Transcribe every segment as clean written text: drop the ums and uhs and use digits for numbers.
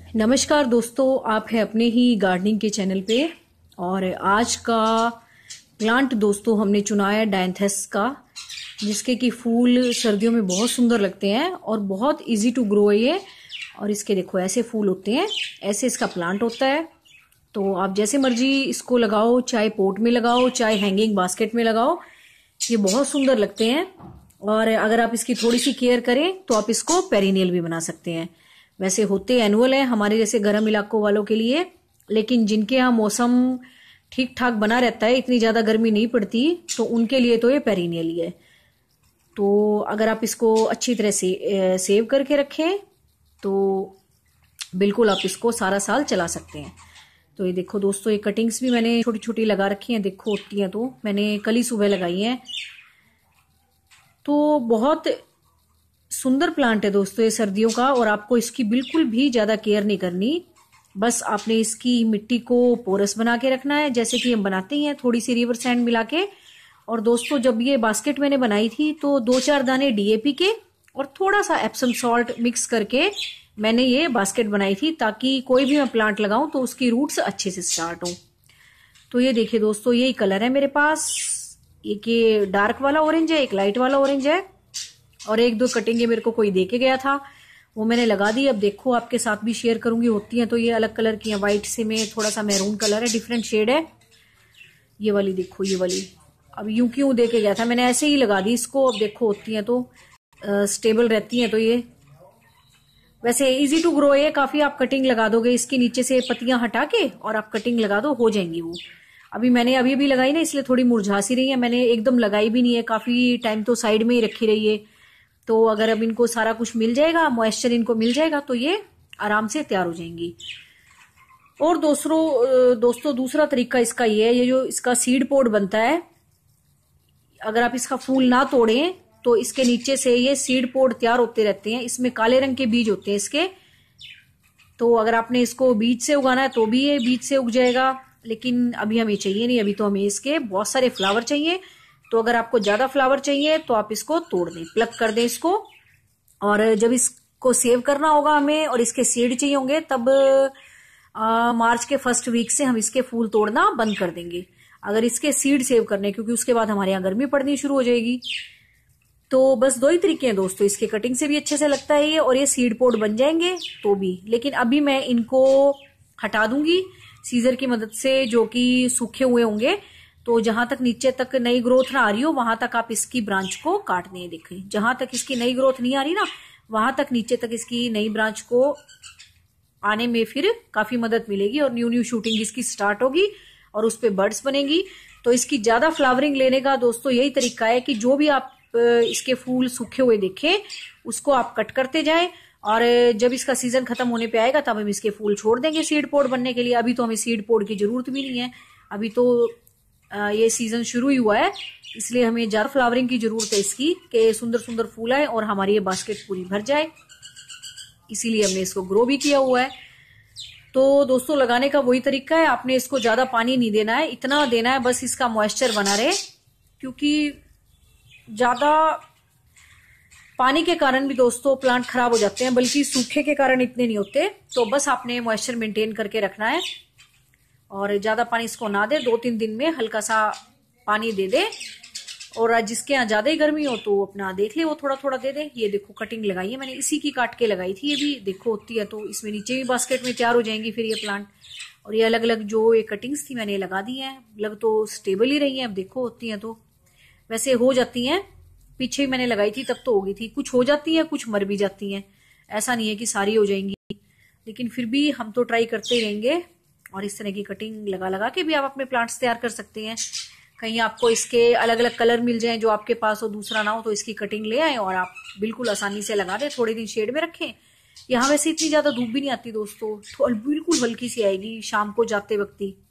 नमस्कार दोस्तों, आप हैं अपने ही गार्डनिंग के चैनल पे। और आज का प्लांट दोस्तों हमने चुना है डायंथस का, जिसके कि फूल सर्दियों में बहुत सुंदर लगते हैं और बहुत इजी टू ग्रो है ये। और इसके देखो ऐसे फूल होते हैं, ऐसे इसका प्लांट होता है। तो आप जैसे मर्जी इसको लगाओ, चाहे पोट में लगाओ चाहे हैंगिंग बास्केट में लगाओ, ये बहुत सुंदर लगते हैं। और अगर आप इसकी थोड़ी सी केयर करें तो आप इसको पेरिनियल भी बना सकते हैं। वैसे होते एनुअल है हमारे जैसे गर्म इलाकों वालों के लिए, लेकिन जिनके यहाँ मौसम ठीक ठाक बना रहता है, इतनी ज्यादा गर्मी नहीं पड़ती, तो उनके लिए तो ये पेरिनियल ही है। तो अगर आप इसको अच्छी तरह से सेव करके रखें तो बिल्कुल आप इसको सारा साल चला सकते हैं। तो ये देखो दोस्तों, ये कटिंग्स भी मैंने छोटी छोटी लगा रखी हैं, देखो होती हैं, तो मैंने कल ही सुबह लगाई हैं। तो बहुत सुंदर प्लांट है दोस्तों ये सर्दियों का, और आपको इसकी बिल्कुल भी ज्यादा केयर नहीं करनी। बस आपने इसकी मिट्टी को पोरस बना के रखना है, जैसे कि हम बनाते ही हैं, थोड़ी सी रिवर सैंड मिला के। और दोस्तों जब ये बास्केट मैंने बनाई थी तो 2-4 दाने डीएपी के और थोड़ा सा एप्सम सॉल्ट मिक्स करके मैंने ये बास्केट बनाई थी, ताकि कोई भी मैं प्लांट लगाऊं तो उसकी रूट्स अच्छे से स्टार्ट हो। तो ये देखिए दोस्तों, यही कलर है मेरे पास। एक ये डार्क वाला ऑरेंज है, एक लाइट वाला ऑरेंज है, और 1-2 कटिंग मेरे को कोई दे के गया था, वो मैंने लगा दी। अब देखो आपके साथ भी शेयर करूंगी, होती हैं तो ये अलग कलर की है, व्हाइट से में थोड़ा सा मैरून कलर है, डिफरेंट शेड है। ये वाली देखो, ये वाली अब यूं क्यों दे के गया था, मैंने ऐसे ही लगा दी इसको। अब देखो होती हैं तो स्टेबल रहती हैं। तो ये वैसे इजी टू ग्रो है काफी। आप कटिंग लगा दोगे इसके नीचे से पत्तियां हटा के और आप कटिंग लगा दो, हो जाएंगी वो। अभी मैंने अभी भी लगाई ना, इसलिए थोड़ी मुरझा सी रही है, मैंने एकदम लगाई भी नहीं है, काफी टाइम तो साइड में ही रखी रही है। तो अगर अब इनको सारा कुछ मिल जाएगा, मॉइस्चर इनको मिल जाएगा, तो ये आराम से तैयार हो जाएंगी। और दोस्तों दूसरा तरीका इसका ये है, ये जो इसका सीड पोड बनता है, अगर आप इसका फूल ना तोड़ें तो इसके नीचे से ये सीड पोड तैयार होते रहते हैं। इसमें काले रंग के बीज होते हैं इसके। तो अगर आपने इसको बीज से उगाना है तो भी ये बीज से उग जाएगा, लेकिन अभी हमें चाहिए नहीं, अभी तो हमें इसके बहुत सारे फ्लावर चाहिए। तो अगर आपको ज्यादा फ्लावर चाहिए तो आप इसको तोड़ दें, प्लग कर दें इसको। और जब इसको सेव करना होगा हमें और इसके सीड चाहिए होंगे, तब मार्च के फर्स्ट वीक से हम इसके फूल तोड़ना बंद कर देंगे, अगर इसके सीड सेव करने, क्योंकि उसके बाद हमारे यहाँ गर्मी पड़नी शुरू हो जाएगी। तो बस 2 ही तरीके हैं दोस्तों, इसके कटिंग से भी अच्छे से लगता है ये, और ये सीड पोड बन जाएंगे तो भी। लेकिन अभी मैं इनको हटा दूंगी सीजर की मदद से, जो कि सूखे हुए होंगे। तो जहां तक नीचे तक नई ग्रोथ ना आ रही हो, वहां तक आप इसकी ब्रांच को काट दें। देखें, जहां तक इसकी नई ग्रोथ नहीं आ रही ना, वहां तक नीचे तक इसकी नई ब्रांच को आने में फिर काफी मदद मिलेगी, और न्यू शूटिंग इसकी स्टार्ट होगी और उस पे बर्ड्स बनेगी। तो इसकी ज्यादा फ्लावरिंग लेने का दोस्तों यही तरीका है कि जो भी आप इसके फूल सूखे हुए देखें उसको आप कट करते जाएं, और जब इसका सीजन खत्म होने पे आएगा तब हम इसके फूल छोड़ देंगे सीड पोड बनने के लिए। अभी तो हमें सीड पोड की जरूरत भी नहीं है, अभी तो ये सीजन शुरू ही हुआ है, इसलिए हमें जार फ्लावरिंग की जरूरत है इसकी, कि सुंदर सुंदर फूल आए और हमारी ये बास्केट पूरी भर जाए। इसीलिए हमने इसको ग्रो भी किया हुआ है। तो दोस्तों लगाने का वही तरीका है, आपने इसको ज्यादा पानी नहीं देना है, इतना देना है बस इसका मॉइस्चर बना रहे, क्योंकि ज्यादा पानी के कारण भी दोस्तों प्लांट खराब हो जाते हैं, बल्कि सूखे के कारण इतने नहीं होते। तो बस आपने मॉइस्चर मेंटेन करके रखना है, और ज्यादा पानी इसको ना दे, 2-3 दिन में हल्का सा पानी दे दे। और जिसके यहाँ ज्यादा ही गर्मी हो तो अपना देख ले, वो थोड़ा थोड़ा दे दे। ये देखो कटिंग लगाई है मैंने, इसी की काट के लगाई थी, ये भी देखो होती है तो इसमें नीचे भी बास्केट में तैयार हो जाएंगी फिर ये प्लांट। और ये अलग अलग जो ये कटिंग्स थी मैंने लगा दी हैं, लग तो स्टेबल ही रही है। अब देखो होती है तो वैसे हो जाती हैं, पीछे मैंने लगाई थी तब तो हो गई थी, कुछ हो जाती है कुछ मर भी जाती हैं, ऐसा नहीं है कि सारी हो जाएंगी। लेकिन फिर भी हम तो ट्राई करते ही रहेंगे, और इस तरह की कटिंग लगा लगा के भी आप अपने प्लांट्स तैयार कर सकते हैं। कहीं आपको इसके अलग अलग कलर मिल जाएं जो आपके पास हो, दूसरा ना हो, तो इसकी कटिंग ले आए और आप बिल्कुल आसानी से लगा दें, थोड़े दिन शेड में रखें। यहाँ वैसे इतनी ज्यादा धूप भी नहीं आती दोस्तों, तो बिल्कुल हल्की सी आएगी शाम को जाते वक्त ही।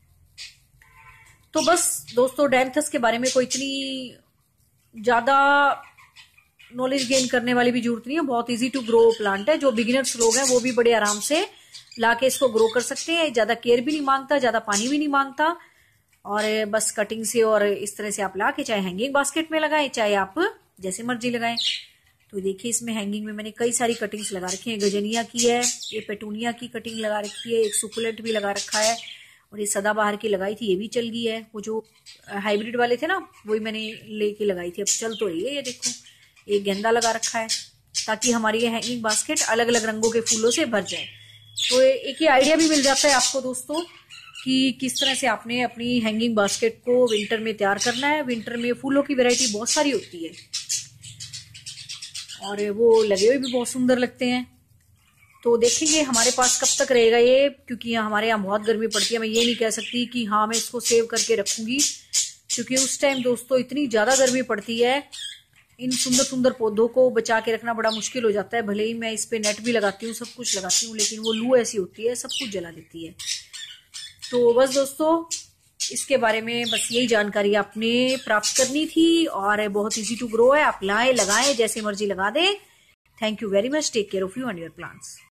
तो बस दोस्तों डायंथस के बारे में कोई इतनी ज्यादा नॉलेज गेन करने वाली भी जरूरत नहीं है, बहुत इजी टू ग्रो प्लांट है। जो बिगिनर्स लोग हैं वो भी बड़े आराम से लाके इसको ग्रो कर सकते हैं। ज्यादा केयर भी नहीं मांगता, ज्यादा पानी भी नहीं मांगता, और बस कटिंग से और इस तरह से आप ला के चाहे हैंगिंग बास्केट में लगाएं, चाहे आप जैसे मर्जी लगाएं। तो देखिए इसमें हैंगिंग में मैंने कई सारी कटिंग्स लगा रखी हैं। गजनिया की है, ये पेटूनिया की कटिंग लगा रखी है, एक सुकुलेंट भी लगा रखा है, और ये सदाबहार की लगाई थी, ये भी चल गई है। वो जो हाइब्रिड वाले थे ना, वही मैंने लेके लगाई थी, अब चल तो रही है। ये देखो एक गेंदा लगा रखा है, ताकि हमारी ये हैंगिंग बास्केट अलग अलग रंगों के फूलों से भर जाए। तो एक ये आइडिया भी मिल जाता है आपको दोस्तों कि किस तरह से आपने अपनी हैंगिंग बास्केट को विंटर में तैयार करना है। विंटर में फूलों की वैरायटी बहुत सारी होती है और वो लगे हुए भी बहुत सुंदर लगते हैं। तो देखेंगे हमारे पास कब तक रहेगा ये, क्योंकि हमारे यहाँ बहुत गर्मी पड़ती है। मैं ये नहीं कह सकती कि हाँ मैं इसको सेव करके रखूंगी, क्योंकि उस टाइम दोस्तों इतनी ज्यादा गर्मी पड़ती है, इन सुंदर सुंदर पौधों को बचा के रखना बड़ा मुश्किल हो जाता है। भले ही मैं इस पे नेट भी लगाती हूँ, सब कुछ लगाती हूँ, लेकिन वो लू ऐसी होती है, सब कुछ जला देती है। तो बस दोस्तों इसके बारे में बस यही जानकारी आपने प्राप्त करनी थी, और बहुत इजी टू ग्रो है। आप लाएं, लगाएं, जैसे मर्जी लगा दें। Thank you very much. Take care of you and your plants.